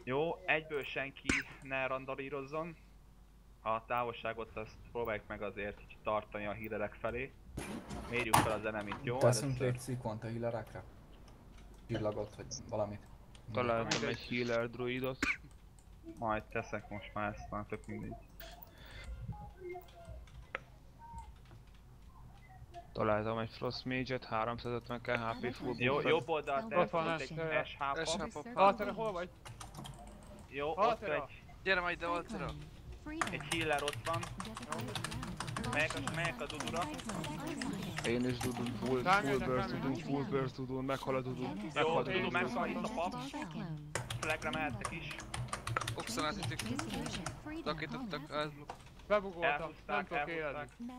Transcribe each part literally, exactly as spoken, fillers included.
Jó, egyből senki ne randalírozzon. A távolságot azt próbáljuk meg azért így tartani a healerek felé. Mérjük fel az enemit, jó? Teszünk egy szikont a healerekre? Csillagot, vagy valamit. Találtam egy healer druidot. Majd teszek most már ezt, már tök mindegy. Találtam egy Frost Mage-et, háromszázötven k há pé full Jó, buffet. jobb oldalt Ott van, egy es há pop. Altera, hol vagy? Jó, ott Altera. egy, Gyere majd ide Altera. egy healer ott van. Melyek a, melyek a dudura? Én is dudun, full, full burst dudun, full burst dudun, meghal a dudun, Jó, meghal a dudu, dudun. meghal itt a pap. Flagre mehettek is. Oxonát ütik. Lakítottak, átblokk. Bebugoltam, nem Elhúzták, tudok élni.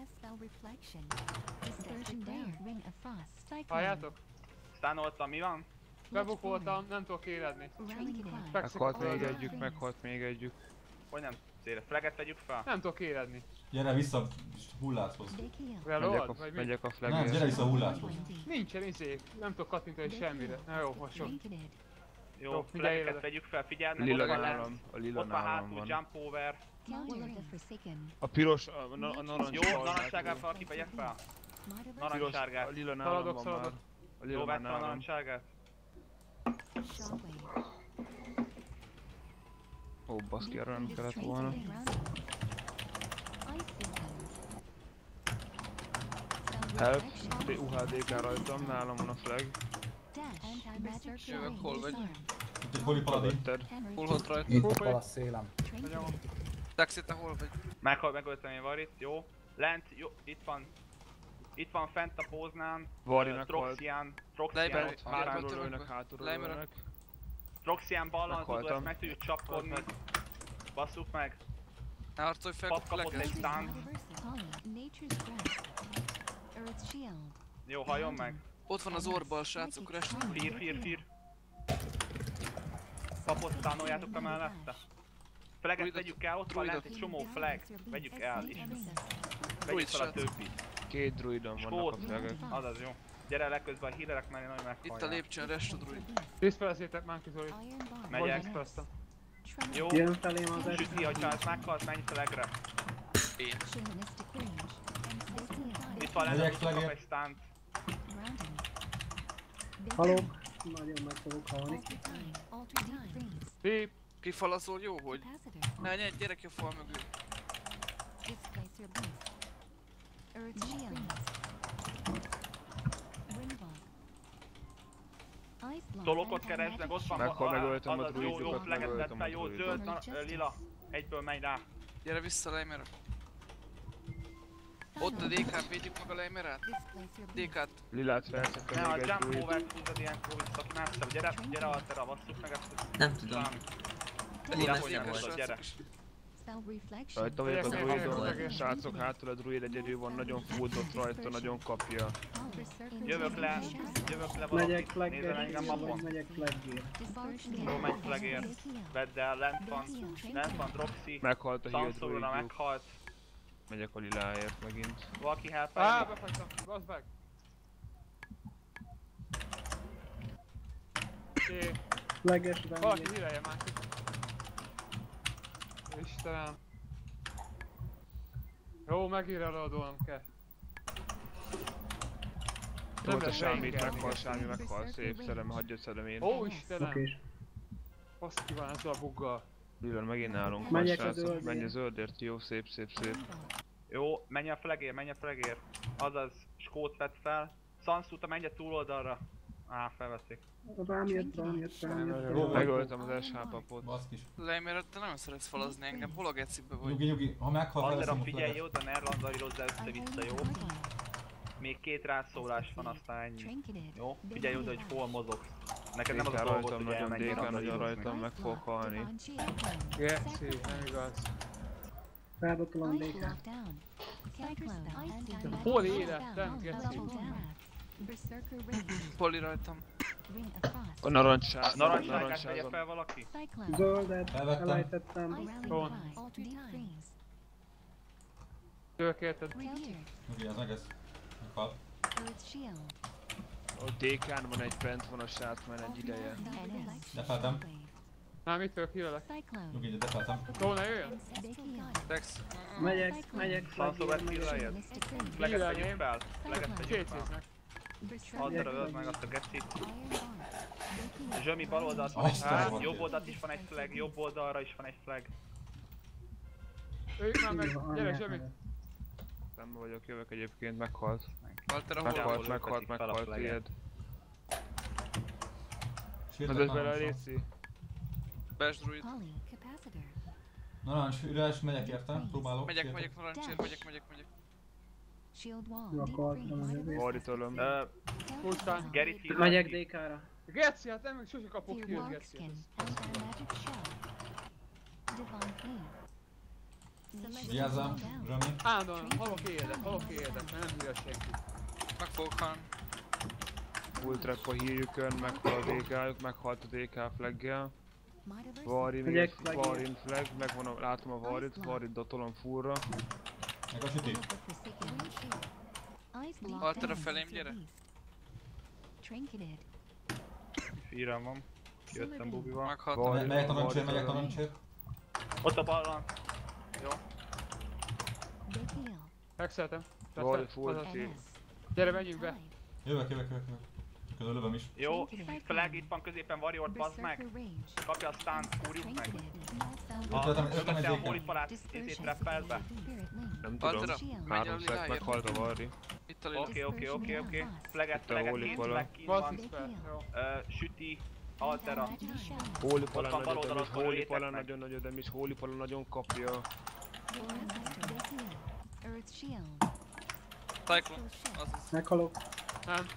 elhúzták. Halljátok? Stánoltam, mi van? Bebugoltam, nem tudok éledni. Meghalt még együk, meghalt még együk. Hogy nem célra? Flaget vegyük fel? Nem tudok éledni. Gyere vissza hullászhoz. Reload? Megyek a, Vagy mi? megyek a Nem, gyere flagért. vissza hullászhoz. Nincsen izé, nem tudok kattintani semmire. Na jó, most sok. Jó, Jó, figyelj, flageket ide. vegyük fel, figyelj, Lila ott van nálam, lent. a lila Ott van nálam hátul, van. jump over. A piros, a, na- a narancs. Jó, narancssárgát valaki vegye fel. Piros, a Narancssárgát. lila nálam Szaladok, van már. szaladok. A Jó, lila már vettem a nálam. narancssárgát. Ó, baszki, arra nem kellett volna. Help, u há dé ká rajtam, nálam van a flag. Jövök, hol vagy? Itt egy holi paladin. Lövötted. Hol volt rajta? Itt a palasz szélem. Taxi, te hol vagy? Meghal, megöltem én Varit, jó. Lent, jó, itt van. Itt van fent a póznán. Vari Ö, meghalt. Troxian. Troxian Leiber- ott van. Leiber- Hátulról lőnek, hátulról Leiber- lőnek. Troxian ballan, tudod, Meghaltam. ezt meg tudjuk csapkodni. Basszuk meg. Ne harcolj fel, Pap kapott fleget. egy stun. Jó, halljon meg. Ott van az orbal, srácok, rest. Fír, fír, fír. Papot stánoljátok be mellette. Flaget Druidot- vegyük el, ott van lent egy csomó flag. Vegyük el is. Vegyük fel a többit. Két druidon vannak a Skót. flagek. Azaz jó. Gyere legközben a healerek mellé nagyon meghalják. Itt a lépcsőn, rest a druid. Diszpelezétek már ki, Zoli. Megyek. Diszpeleztem. Jó. Jön felém az es. Süti, hogyha ez meghalt, menj flagre. Én. Itt van lent, Megyek hogy kap flagért. egy stunt. Halok. Nagyon meg fogok halni. Pip. Kifalazol, jó, hogy? Ne, ne, gyere ki a fal mögül. Tolokot keresnek, ott van Meghal, a- megöltem a azaz, jó, jó, druidokat, flaget vett megöltem a fel, jó, druidokat. zöld, na, ö, lila. Egyből menj rá. Gyere vissza Leimerre. Ott a dé kát, védjük meg a Leimerát. dé kát. Lilát felszette Ne, a még egy jump druid. over-t húzod ilyenkor vissza, messzebb. Gyere, gyere Altera, basszuk meg ezt a... Nem tudom. Sám. Lila hogy nem szépen, tudod, gyere. srácok is. Rajta vagyok a Megyek, druidon, megyek, megyek. srácok hátul a druid egyedül van, nagyon fulldott rajta, nagyon kapja. Jövök le, jövök le Megyek valaki, nézzel flagger, engem mapon. megyek flagger. Jó, megy flagért. Vedd el, lent van, lent van Droxy. Meghalt a heal Sanszóra druidjuk. meghalt. Megyek a liláért megint. Valaki Á, helpelni? befagytam. Bazd meg. Oké. Flagges Valaki rám. hírelje már ki. Istenem. Jó, megírelődölnöm kell. Volt a lehet sámit, beékelni. meghal, sámi meghal, szép szedem, hagyja szedem én. Ó, Istenem. Okés. Azt ki van ezzel a buggal. Lila megint nálunk van, Megyek a srácok, zöldért. menj a zöldért, jó, szép, szép, szép. Jó, menj a flagért, menj a flagért. Azaz, skót vett fel. Sanszúta, menj a túloldalra. Á, felveszik. Rám jött, rám jött, rám jött. Jó, Megöltem az es há papot. Baszkis. Leimer, te nem szeretsz falazni engem. Hol a gecibe vagy? Nyugi, nyugi. Ha meghal, Altera, felveszem a figyelj flaget. oda, ne randalírozz össze-vissza, jó? Még két rászólás van, aztán ennyi. Jó? Figyelj oda, hogy hol mozogsz. Neked nem az a Dékán dolgod, rajtam, hogy nagyon elmenj dékán, nagyon randalírozni. rajtam, meg fog halni. Geci, nem igaz. Rábotolom dé ká. Hol élettem, Geci? Poli rajtam. A narancsá... Narancssárgát vegye narancsázon. fel valaki? Zöldet Elvettem. elejtettem. Tőlek érted? Nyugi, az meg ez. Meghal. A dékán van egy bent, van a srác már egy ideje. Lefeltem. Nem, itt vagyok, hírlek. Nyugi, ide befeltem. Jó, ne jöjjön! Dex. Megyek, megyek, Szanszóvert flagér, megyek. killeljet. Fleget vegyük fel. Fleget vegyük fel. Kétszíznek. Altera öld meg azt a gecit. Zsömi bal oldalt van Azt egy a flag, rohadt jobb oldalt is van egy flag, jobb oldalra is van egy flag. Ők már meg, Hűha, gyere anyát Zsömi! nevet. Nem vagyok, jövök egyébként, meghalt. Altera hol? Meghalt, Nagyjából meghalt, lőttetik fel a meghalt, flaget. tiéd. Sírtek Az bele a narancsra. Léci. Best druid. Narancs, üres, megyek érte, próbálok. Megyek, sírtek. megyek, narancsért, megyek, megyek, megyek. Jó, akkor adtam az ezért. Fordítolom. Ö, Pusztán. Gerit heal. Megyek dé ká-ra. Geci, hát nem, sose kapok ki a Geci. Vigyázzál, Zsömi. Állandóan halok éjjelek, halok éjjelek, mert nem hülye senki. Meg fogok halni. Full trap a hírjükön, meghal a dé ká-juk, meghalt a dé ká flaggel. Varin, Megyek ír- flagért. Varin flag, megvan a, látom a Varit, Varit dotolom fullra. Meg a süti. Altera felém, gyere. Fírem van. Jöttem bubival. Meghaltam. Val- Me- Megyek narancsért, Varit megyek tolom. narancsért. Ott a ballon. Jó. Megszeretem. Varit full C. Gyere, menjünk be. Jövök, jövök, jövök, jövök. Közül lövöm is. Jó, flag itt van középen, warrior, bazd meg. Kapja a stun, fúrjuk meg. A Ötletem- ötletem egy mögötte a déken. holy palát izét trappelt be. Nem tudom. Altera, menj Három a stack, liláért. meghalt a Vari. Itt a lila. Oké, oké, oké, oké. Flaget, Itt a flaget, holy két pala. flag kint van. Basszus fel, jó. Ö, Süti, Altera. Holy pala van bal nagyon oldalon, demis, Holy lőjétek pala meg. nagyon nagyon demis, Holy pala nagyon kapja. Cyclone. Azaz. Meghalok. Nem.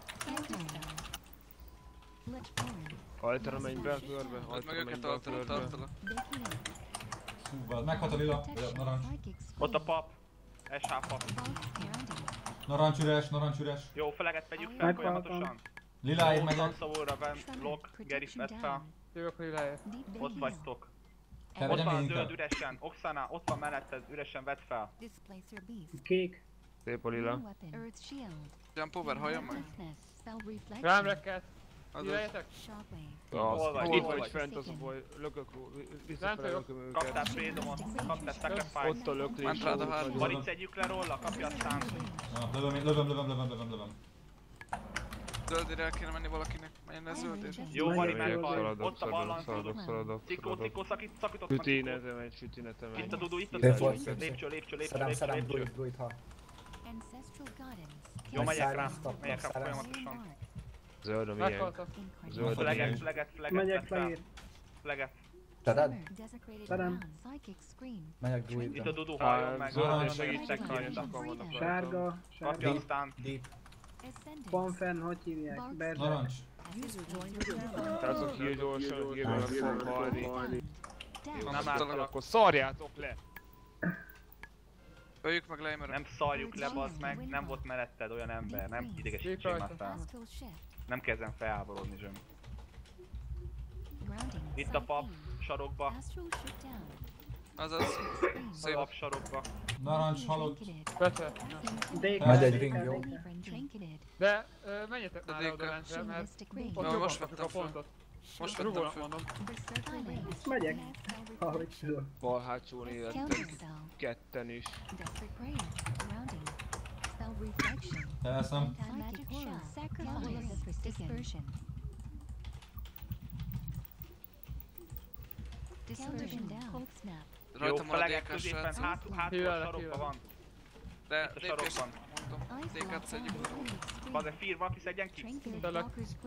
Altera menj be a körbe, Öld meg Altera menj őket, be a altera, körbe. altera. Szúval. Meghalt a lila, vagy a narancs. Ott a pap. es há pap. Narancs üres, narancs üres. Jó, flaget vegyük fel Meghaltam. folyamatosan. Liláig megyek. Sanszavóra, Van, Lock, Gerif, vedd fel. Jövök a liláért. Ott vagytok. Kell Ott vegyem van én a zöld inkább. üresen. Oksana, ott van melletted, üresen vedd fel. Kék. Szép a lila. Jump over, halljam meg. Rám rekkelt. Azaz. Jöjjetek. Hol vagy? Itt Hol vagy vagy? fent az a baj, lökök ró, Nem visszafele tudok. lököm őket. Kaptál freedomot, kaptál sacrifice. Ott a löklés. Ment rád a ott hármas. nagyon- Varit szedjük le róla, kapja aztán. Ja, lövöm, én- lövöm, lövöm, lövöm, lövöm, lövöm. Zöldére el kéne menni valakinek. Menjen le zöldére. Jó, Megyek, Vari megyek, meghal. Szaladok, Ott a szaladok, ballan. szaladok, szaladok, Cikó, szaladok. cikó, szakít, szakított meg. Süti, cikó. ne menj, süti, ne te menj. Itt a Dudu, itt a Lép Dudu. volt. Lépcső, lépcső, lépcső, Szedem, lépcső, szedem, lépcső. druid, druid, ha. Jó, megyek rá, Stop, megyek rá stop, folyamatosan. Zöld a miénk. Meghaltam. Zöld a Fleget, miénk. fleget, fleget, Megyek vedd fel. flagér. Fleget. Szeded? Szedem. Megyek Itt a druidra. Dudu, halljon meg. Zöld, halljon és meg, segítsek, segítsek. hányos sokan vannak rajtam. Sárga. Kapja Sárga. aztán. Deep. Van fenn, hogy hívják? Berzer. Narancs. Srácok, hír gyorsan, hír meg fog halni. Nem Nem ártalak. akkor szarjátok le! Öljük meg Leimeröt. Nem szarjuk le, bazd meg, nem volt melletted olyan ember, nem idegesítsél már fel. Nem kezdem felháborodni, Zsömi. Itt a pap, sarokba, Azaz. Szép. pap sarokba. Narancs halott. Persze. dé ká, Megy egy dé ká, ring, jó? dé ká. De ö, menjetek De már le oda dé ká. lentre, mert ott Na, jobban most kapjuk vettem a fel. pontot. Most vettem Rugónak fel. mondom. Megyek. Ahogy tudom. Bal hátsón élettek, ketten is. Felszem. Jó, Rajtam van a feleget dé ká középen, srác. hátul, hátul a Hívlek, sarokba hívlek. van. De Itt a dé ká-s sarokban. mondom. dé ká-t szedjük. Bazd, fear, valaki szedjen ki. Tényleg.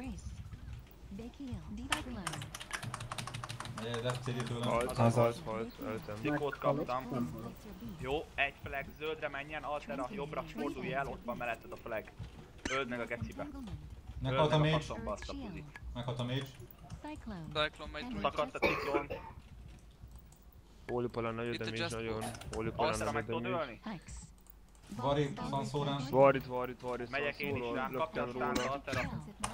Egy F C D tőlem. Halt, Azaz. halt, halt, öltem. Cikót Meghalok. kaptam. Nem halok. Jó, egy flag, zöldre menjen, altera, jobbra fordulj el, ott van melletted a flag. Öld meg a gecibe. Meghalt a Öld meg mage. faszomba azt a puzit. Meghalt a mage. Cyclone megy druid. Szakadt a ciklón. Holy pala nagyon Itt a demis, Just nagyon. Holy pala Altera meg nagyon tudod demis. ölni? Vari, Sanszórán. Varit, varit, varit, Megyek én is rá, szóról, kapja löktem aztán róla. altera.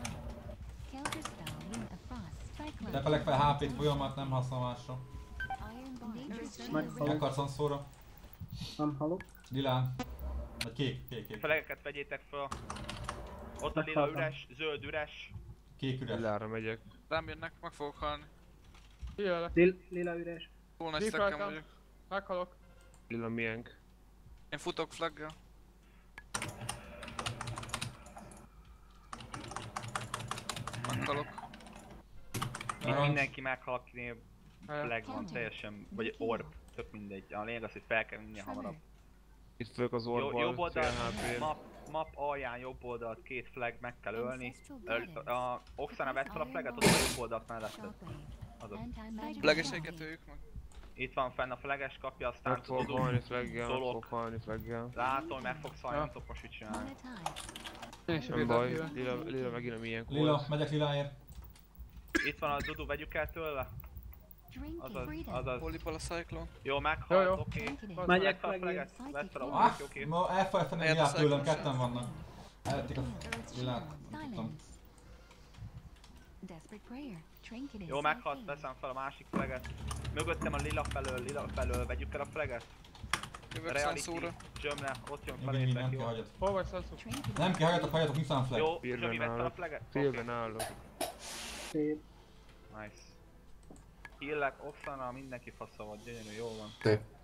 Lepelek fel há pét folyamat, nem használ másra. Meghalok. Meghalt Sanszóra. Nem halok. Lilán. Vagy kék, kék, kék. Flegeket vegyétek föl. Ott a lila Meghaltam. üres, zöld üres. Kék üres. Lilára megyek. Rám jönnek, meg fogok halni. Hílelek. Lil, lila üres. Túl nagy Deep stackem rajtam. vagyok. Meghalok. Lila miénk. Én futok flaggel. Meghalok. Itt mindenki meghal, akinél Helyen. flag van teljesen, vagy orb, tök mindegy. A lényeg az, hogy fel kell minél hamarabb. Itt fők az Jó, orbal, jobb oldal, cé há pé. map, map alján jobb oldalt két flag meg kell ölni. Ö, a Oksana vett fel a flaget, ott a jobb oldalt melletted. Azaz. Flageseiket öljük meg. Itt van fenn a flages kapja, aztán Meg fogok tudod, halni flaggel, meg Zolok. fogok halni flaggel. látom, hogy meg fogsz halni, Ja. nem tudok most mit csinálni. Én is Nem védek baj, hílel. lila, lila megint a miénk Lila, volt. megyek liláért. Itt van a Dudu, vegyük el tőle. Azaz, azaz. Volleyball a Cyclone. Jó, Jó, meghalt, jó. oké. Megyek Vedd fel a flagért. flaget, vedd fel a Ah, flaget, oké. ma elfelejteni Eljött a lilát tőlem, cyclone ketten vannak. Elvették a lilát, nem tudtam. Jó, meghalt, veszem fel a másik flaget. Mögöttem a lila felől, lila felől, vegyük el a flaget. Jövök Reality, Sanszóra. Jömnek, ott jön Nyugi, felétek, nem kell jó? hagyat. Hol vagy Sansu? Nem kell hagyjatok, hagyjatok, nincs olyan flag. Jó, Félben Jömi vett fel a állok. flaget? Félben állok. Szép. Nice. Hillek, Oksana, mindenki fasza volt, gyönyörű, jó van. Szép.